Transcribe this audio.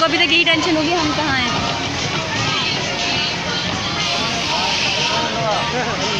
उनको अभी तक यही टेंशन होगी हम कहाँ हैं।